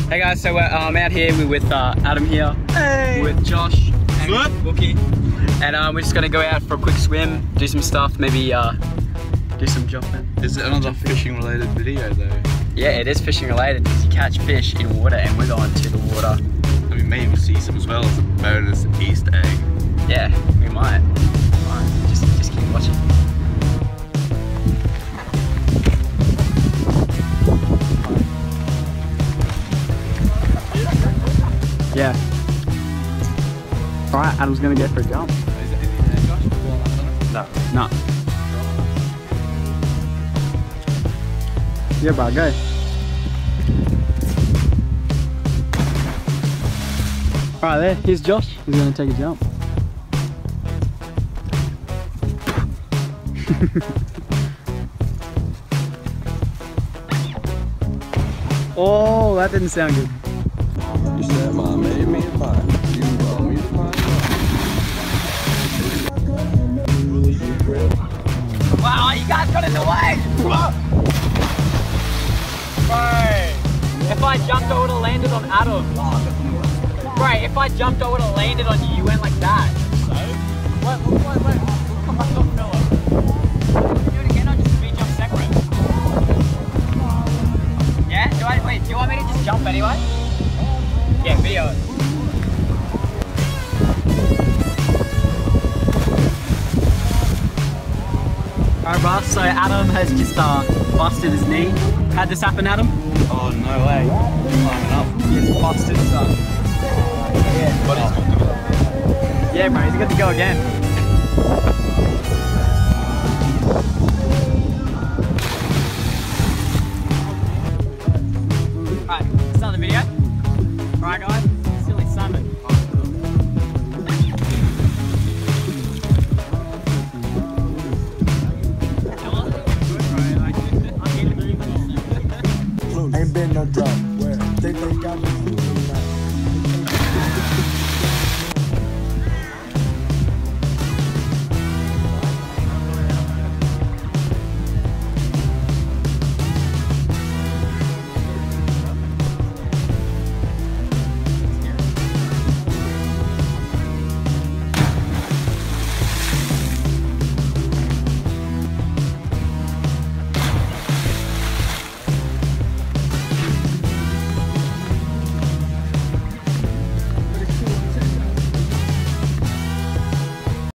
Hey guys, so we're out here. We're with Adam here, hey. With Josh and Bookie, and we're just gonna go out for a quick swim, do some stuff, maybe do some jumping. Is it another fishing related video though? Yeah, it is fishing related because you catch fish in water, and we're going to the water. I mean, maybe we'll see some as well as a bonus Easter egg. Yeah, we might. Just keep watching. Yeah. Alright, Adam's gonna go for a jump. No. Yeah, bro, go. Alright, there. Here's Josh. He's gonna take a jump. Oh, that didn't sound good. You said mom made me a pie. You brought me the pie. Wow, you guys got in the way! Bro, if I jumped, I would have landed on Adam. Bro, if I jumped, I would have landed on you. You went like that. So? Wait. Come back up, fella. Do it again or just be jump separate? Yeah? Wait, do you want me to just jump anyway? Yeah, video it. Alright, bro, so Adam has just busted his knee. How'd this happen, Adam? Oh, no way. Climbing up. He's busted, son. Yeah. But he's good to go. Yeah, bro, he's good to go again. Alright, start the video. Alright, guys, silly salmon. Ain't been no drop where they got me.